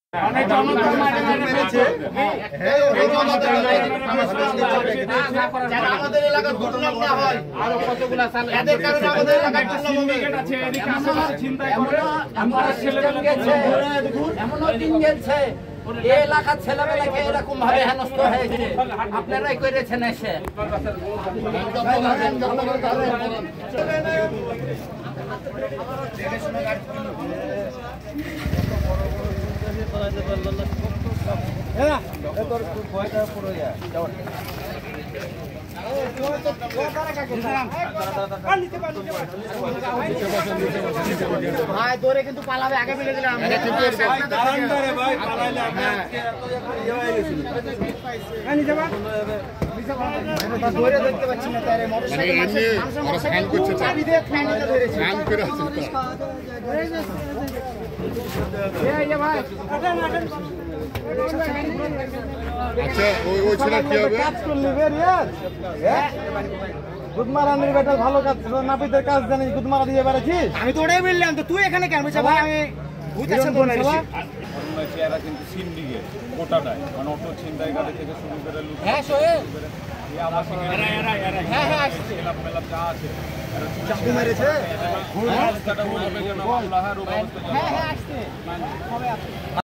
আমাদের এলাকার দুর্নাম না হয় আরো কতগুলা সাল এদের কারণে আমাদের এলাকার সিন্ডিকেট আছে এদিকে আসলে চিন্তাই করে আমরা সিস্টেম গেছে এমনও দিন গেছে এই এলাকার ছেলেমেয়েকে এরকম ভাবে হেনস্থ হয়েছে আপনারাই করেছেন এসে ভাই দৌড়ে কিন্তু পালাবে আগে ফেলে দিলাম দৌড়ে দেখতে পাচ্ছি না তারে আচ্ছা ওই ছেলে কি হবে কাজ করলি গুদমারানির বেটা ভালো কাজ নাপিতের কাজ জানিস গুদমারা দিয়ে বেড়েছিস আমি তো ওটাই বললাম তো তুই এখানে কেন বলছিস ভাই আমি বুঝতেছেন তো না এরা কিন্তু সিন্ডিকেট গোটাটাই মানে অটো ছিনতাইকারী থেকে শুরু করে লুট হ্যাঁ সোহেল হ্যাঁ আসছে মেলা যা আছে চাকু মেরেছে অবস্থাটা বলবে যে না হ্যাঁ আসছে